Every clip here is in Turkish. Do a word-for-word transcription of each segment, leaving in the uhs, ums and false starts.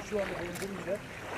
şu anda öldürünce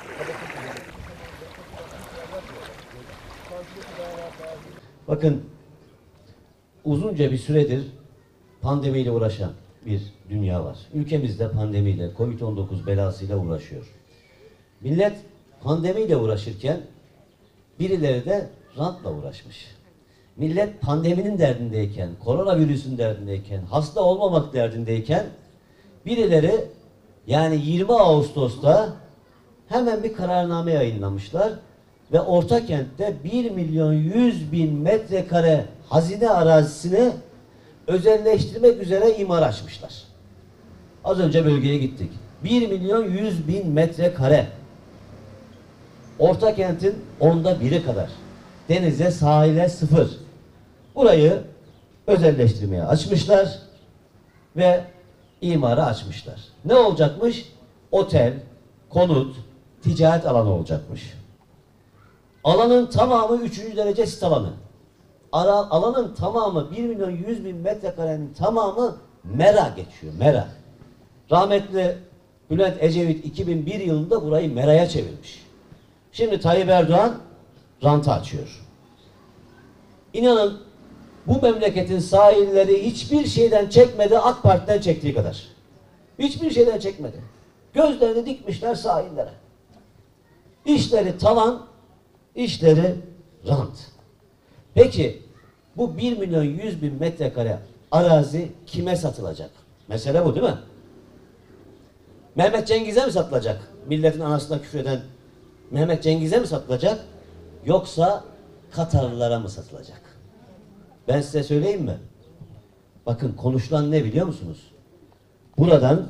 bakın, uzunca bir süredir pandemiyle uğraşan bir dünya var. Ülkemizde pandemiyle, Covid on dokuz belasıyla uğraşıyor. Millet pandemiyle uğraşırken birileri de rantla uğraşmış. Millet pandeminin derdindeyken, koronavirüsün derdindeyken, hasta olmamak derdindeyken birileri yani yirmi Ağustos'ta hemen bir kararname yayınlamışlar ve Ortakent'te bir milyon yüz bin metrekare hazine arazisini özelleştirmek üzere imar açmışlar. Az önce bölgeye gittik. bir milyon yüz bin metrekare. Ortakent'in onda biri kadar. Denize, sahile sıfır. Burayı özelleştirmeye açmışlar ve imara açmışlar. Ne olacakmış? Otel, konut, ticaret alanı olacakmış. Alanın tamamı üçüncü derece sit alanı. Ara, alanın tamamı bir milyon yüz bin metrekarenin tamamı mera geçiyor. Mera. Rahmetli Bülent Ecevit iki bin bir yılında burayı meraya çevirmiş. Şimdi Tayyip Erdoğan rantı açıyor. İnanın bu memleketin sahilleri hiçbir şeyden çekmedi, AK Parti'den çektiği kadar. Hiçbir şeyden çekmedi. Gözlerini dikmişler sahillere. İşleri tavan, işleri rant. Peki bu bir milyon yüz bin metrekare arazi kime satılacak? Mesele bu değil mi? Mehmet Cengiz'e mi satılacak? Milletin anasına küfreden Mehmet Cengiz'e mi satılacak? Yoksa Katarlılara mı satılacak? Ben size söyleyeyim mi? Bakın konuşulan ne biliyor musunuz? Buradan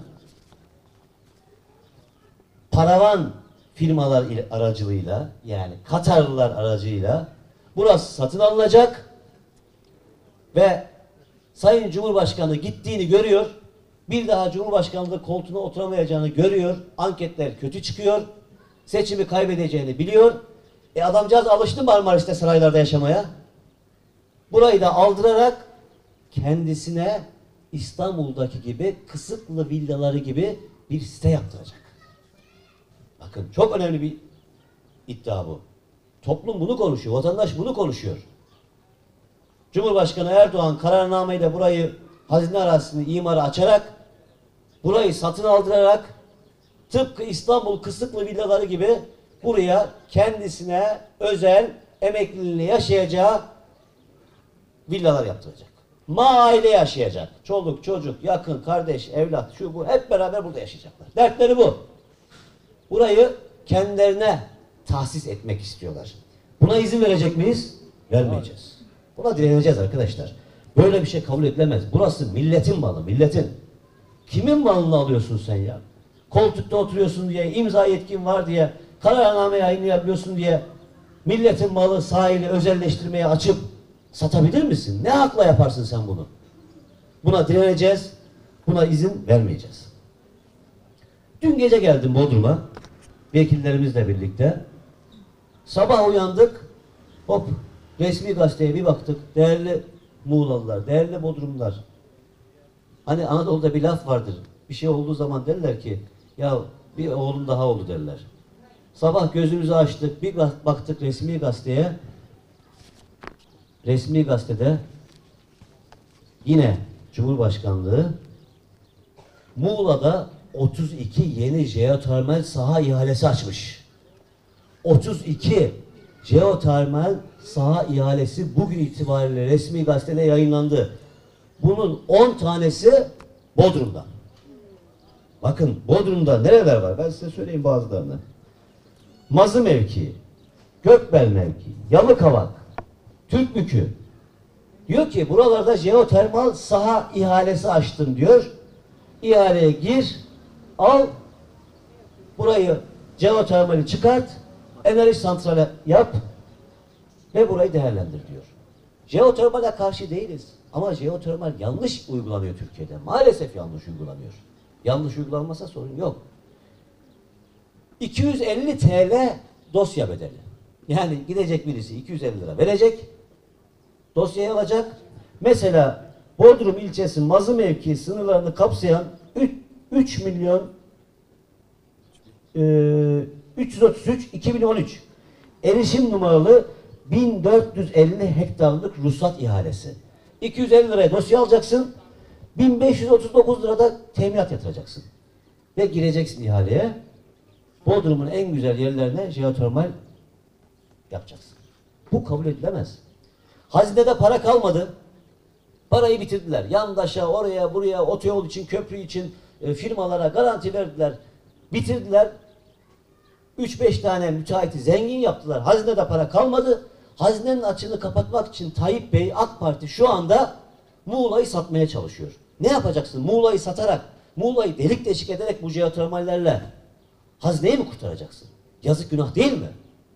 paravan firmalar ile aracılığıyla, yani Katarlılar aracıyla burası satın alınacak ve Sayın Cumhurbaşkanı gittiğini görüyor. Bir daha Cumhurbaşkanlığı koltuğuna oturamayacağını görüyor. Anketler kötü çıkıyor. Seçimi kaybedeceğini biliyor. E adamcağız alıştı Marmaris'te saraylarda yaşamaya. Burayı da aldırarak kendisine İstanbul'daki gibi Kısıklı villaları gibi bir site yaptıracak. Bakın çok önemli bir iddia bu. Toplum bunu konuşuyor, vatandaş bunu konuşuyor. Cumhurbaşkanı Erdoğan kararnameyle burayı, hazine arazisini imara açarak, burayı satın aldırarak tıpkı İstanbul Kısıklı villaları gibi buraya kendisine özel emekliliğini yaşayacağı villalar yaptıracak. Mahalle yaşayacak. Çoluk, çocuk, yakın, kardeş, evlat, şu bu hep beraber burada yaşayacaklar. Dertleri bu. Burayı kendilerine tahsis etmek istiyorlar. Buna izin verecek miyiz? Vermeyeceğiz. Buna direneceğiz arkadaşlar. Böyle bir şey kabul edilemez. Burası milletin malı, milletin. Kimin malını alıyorsun sen ya? Koltukta oturuyorsun diye, imza yetkin var diye, kararname yayınlayabiliyorsun diye milletin malı, sahili özelleştirmeye açıp satabilir misin? Ne hakla yaparsın sen bunu? Buna direneceğiz. Buna izin vermeyeceğiz. Dün gece geldim Bodrum'a. Vekillerimizle birlikte. Sabah uyandık. Hop resmi gazeteye bir baktık. Değerli Muğlalılar, değerli Bodrumlular. Hani Anadolu'da bir laf vardır. Bir şey olduğu zaman derler ki ya bir oğlum daha oldu derler. Sabah gözümüzü açtık. Bir baktık resmi gazeteye. Resmi gazetede yine Cumhurbaşkanlığı Muğla'da otuz iki yeni jeotermal saha ihalesi açmış. otuz iki jeotermal saha ihalesi bugün itibariyle resmi gazetede yayınlandı. Bunun on tanesi Bodrum'da. Bakın Bodrum'da nereler var? Ben size söyleyeyim bazılarını. Mazı mevkii, Gökbel mevkii, Yalıkavak, Türkbükü. Diyor ki buralarda jeotermal saha ihalesi açtım diyor. İhaleye gir, al, burayı jeotermali çıkart, enerji santrali yap ve burayı değerlendir diyor. Jeotermale karşı değiliz. Ama jeotermal yanlış uygulanıyor Türkiye'de. Maalesef yanlış uygulanıyor. Yanlış uygulanmasa sorun yok. iki yüz elli TL dosya bedeli. Yani gidecek birisi iki yüz elli lira verecek, dosyayı alacak. Mesela Bodrum ilçesi Mazı mevkii sınırlarını kapsayan üç milyon e, üç yüz otuz üç iki bin on üç erişim numaralı bin dört yüz elli hektarlık ruhsat ihalesi. iki yüz elli liraya dosya alacaksın. bin beş yüz otuz dokuz lirada teminat yatıracaksın. Ve gireceksin ihaleye. Bodrum'un en güzel yerlerine jeotermal yapacaksın. Bu kabul edilemez. Hazinede para kalmadı. Parayı bitirdiler. Yandaşa, oraya, buraya, otoyol için, köprü için e, firmalara garanti verdiler. Bitirdiler. üç beş tane müteahhiti zengin yaptılar. Hazinede para kalmadı. Hazinenin açığını kapatmak için Tayyip Bey, AK Parti şu anda Muğla'yı satmaya çalışıyor. Ne yapacaksın? Muğla'yı satarak, Muğla'yı delik deşik ederek bu jeotermallerle hazineyi mi kurtaracaksın? Yazık, günah değil mi?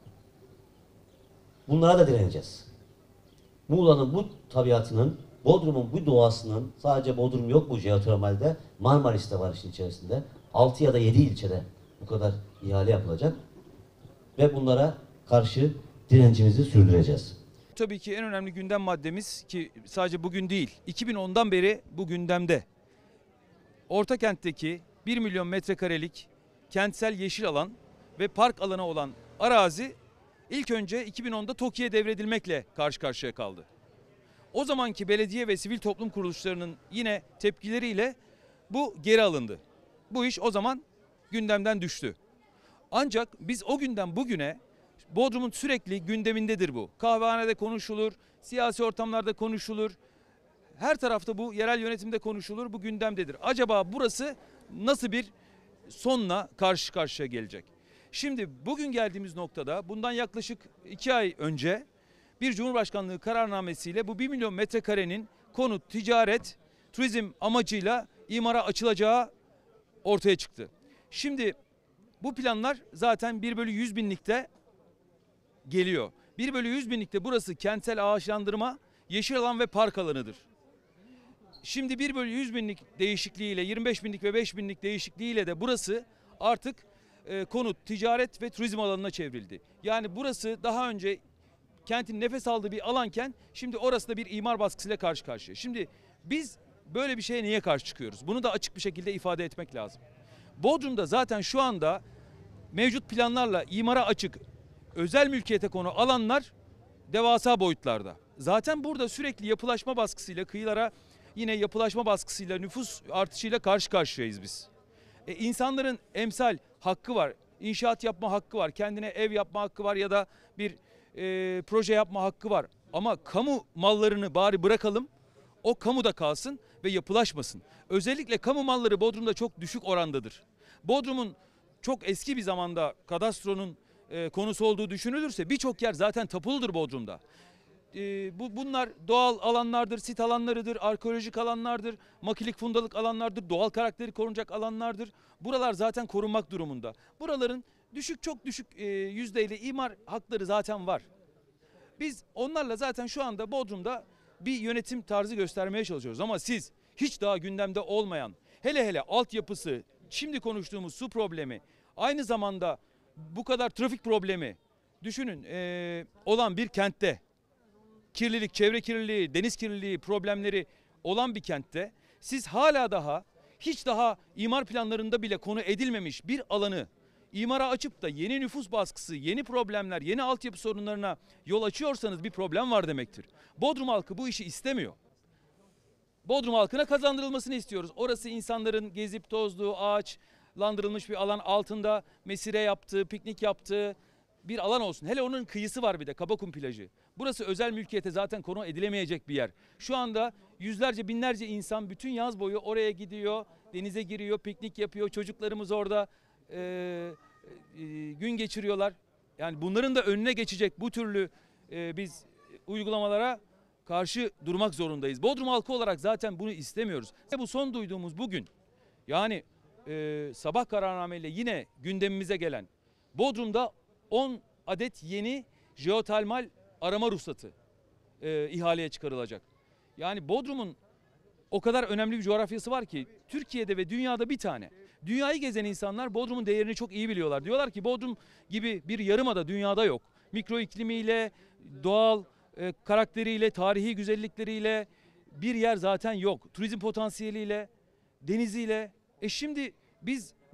Bunlara da direneceğiz. Muğla'nın bu tabiatının, Bodrum'un bu doğasının, sadece Bodrum yok bu jeotermalde, Marmaris'te var işin içerisinde. altı ya da yedi ilçede bu kadar ihale yapılacak. Ve bunlara karşı direncimizi sürdüreceğiz. Tabii ki en önemli gündem maddemiz, ki sadece bugün değil, iki bin ondan beri bu gündemde. Ortakent'teki bir milyon metrekarelik kentsel yeşil alan ve park alanı olan arazi ilk önce iki bin onda TOKİ'ye devredilmekle karşı karşıya kaldı. O zamanki belediye ve sivil toplum kuruluşlarının yine tepkileriyle bu geri alındı. Bu iş o zaman gündemden düştü. Ancak biz o günden bugüne Bodrum'un sürekli gündemindedir bu. Kahvehanede konuşulur, siyasi ortamlarda konuşulur. Her tarafta bu yerel yönetimde konuşulur, bu gündemdedir. Acaba burası nasıl bir sonla karşı karşıya gelecek? Şimdi bugün geldiğimiz noktada bundan yaklaşık iki ay önce bir Cumhurbaşkanlığı kararnamesiyle bu bir milyon metrekarenin konut, ticaret, turizm amacıyla imara açılacağı ortaya çıktı. Şimdi bu planlar zaten bir bölü yüz binlikte geliyor. bir bölü yüz binlikte burası kentsel ağaçlandırma, yeşil alan ve park alanıdır. Şimdi bir bölü yüz binlik değişikliğiyle, yirmi beş binlik ve beş binlik değişikliğiyle de burası artık e, konut, ticaret ve turizm alanına çevrildi. Yani burası daha önce kentin nefes aldığı bir alanken şimdi orası da bir imar baskısıyla karşı karşıya. Şimdi biz böyle bir şeye niye karşı çıkıyoruz? Bunu da açık bir şekilde ifade etmek lazım. Bodrum'da zaten şu anda mevcut planlarla imara açık özel mülkiyete konu alanlar devasa boyutlarda. Zaten burada sürekli yapılaşma baskısıyla, kıyılara yine yapılaşma baskısıyla, nüfus artışıyla karşı karşıyayız biz. E, insanların emsal hakkı var, inşaat yapma hakkı var, kendine ev yapma hakkı var ya da bir e, proje yapma hakkı var. Ama kamu mallarını bari bırakalım, o kamuda kalsın ve yapılaşmasın. Özellikle kamu malları Bodrum'da çok düşük orandadır. Bodrum'un çok eski bir zamanda kadastronun e, konusu olduğu düşünülürse birçok yer zaten tapuludur Bodrum'da. E, bu, bunlar doğal alanlardır, sit alanlarıdır, arkeolojik alanlardır, makilik fundalık alanlardır, doğal karakteri korunacak alanlardır. Buralar zaten korunmak durumunda. Buraların düşük, çok düşük e, yüzdeyle imar hakları zaten var. Biz onlarla zaten şu anda Bodrum'da bir yönetim tarzı göstermeye çalışıyoruz. Ama siz hiç daha gündemde olmayan, hele hele altyapısı, şimdi konuştuğumuz su problemi, aynı zamanda bu kadar trafik problemi düşünün e, olan bir kentte, kirlilik, çevre kirliliği, deniz kirliliği problemleri olan bir kentte siz hala daha hiç daha imar planlarında bile konu edilmemiş bir alanı imara açıp da yeni nüfus baskısı, yeni problemler, yeni altyapı sorunlarına yol açıyorsanız bir problem var demektir. Bodrum halkı bu işi istemiyor. Bodrum halkına kazandırılmasını istiyoruz. Orası insanların gezip tozduğu, ağaçlandırılmış bir alan, altında mesire yaptığı, piknik yaptığı bir alan olsun. Hele onun kıyısı var bir de, Kabakum plajı. Burası özel mülkiyete zaten konu edilemeyecek bir yer. Şu anda yüzlerce, binlerce insan bütün yaz boyu oraya gidiyor, denize giriyor, piknik yapıyor. Çocuklarımız orada e, e, gün geçiriyorlar. Yani bunların da önüne geçecek bu türlü e, biz uygulamalara karşı durmak zorundayız. Bodrum halkı olarak zaten bunu istemiyoruz. Bu son duyduğumuz bugün, yani e, sabah kararnameyle yine gündemimize gelen Bodrum'da on adet yeni jeotermal arama ruhsatı e, ihaleye çıkarılacak. Yani Bodrum'un o kadar önemli bir coğrafyası var ki Türkiye'de ve dünyada bir tane. Dünyayı gezen insanlar Bodrum'un değerini çok iyi biliyorlar. Diyorlar ki Bodrum gibi bir yarımada dünyada yok. Mikro iklimiyle, doğal e, karakteriyle, tarihi güzellikleriyle bir yer zaten yok. Turizm potansiyeliyle, deniziyle. E şimdi biz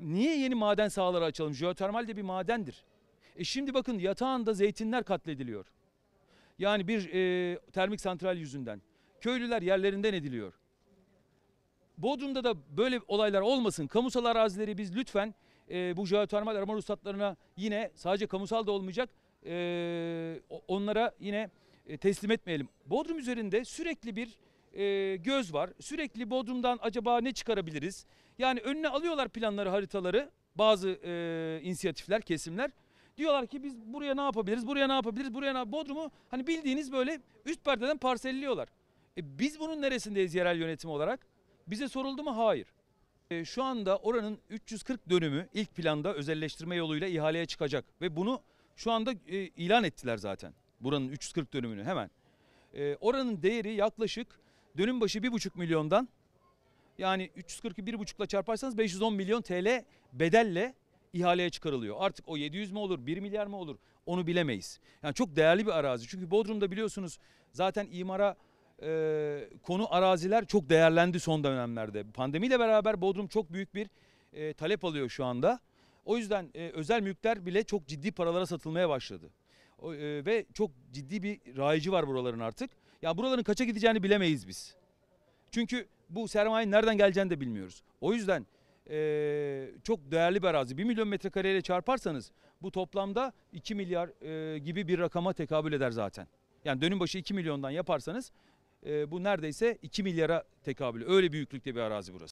Niye yeni maden sahaları açalım? Jeotermal de bir madendir. E şimdi bakın yatağında zeytinler katlediliyor. Yani bir e, termik santral yüzünden. Köylüler yerlerinden ediliyor. Bodrum'da da böyle olaylar olmasın. Kamusal arazileri biz lütfen e, bu jeotermal arama ruhsatlarına yine sadece kamusal da olmayacak e, onlara yine e, teslim etmeyelim. Bodrum üzerinde sürekli bir e, göz var. Sürekli Bodrum'dan acaba ne çıkarabiliriz? Yani önüne alıyorlar planları, haritaları bazı e, inisiyatifler, kesimler. Diyorlar ki biz buraya ne yapabiliriz, buraya ne yapabiliriz, buraya ne yap- Bodrum'u hani bildiğiniz böyle üst perdeden parselliyorlar. E, biz bunun neresindeyiz yerel yönetim olarak? Bize soruldu mu? Hayır. E, şu anda oranın üç yüz kırk dönümü ilk planda özelleştirme yoluyla ihaleye çıkacak. Ve bunu şu anda e, ilan ettiler zaten. Buranın üç yüz kırk dönümünü hemen. E, oranın değeri yaklaşık dönüm başı bir buçuk milyondan, yani üç yüz kırkı bir buçukla çarparsanız beş yüz on milyon T L bedelle ihaleye çıkarılıyor. Artık o yedi yüz mü olur, bir milyar mı olur onu bilemeyiz. Yani çok değerli bir arazi. Çünkü Bodrum'da biliyorsunuz zaten imara e, konu araziler çok değerlendi son dönemlerde. Pandemiyle beraber Bodrum çok büyük bir e, talep alıyor şu anda. O yüzden e, özel mülkler bile çok ciddi paralara satılmaya başladı. O, e, ve çok ciddi bir rayici var buraların artık. Ya buraların kaça gideceğini bilemeyiz biz. Çünkü bu sermayenin nereden geleceğini de bilmiyoruz. O yüzden e, çok değerli bir arazi. bir milyon metrekareyle çarparsanız bu toplamda iki milyar e, gibi bir rakama tekabül eder zaten. Yani dönüm başı iki milyondan yaparsanız e, bu neredeyse iki milyara tekabül. Öyle büyüklükte bir arazi burası.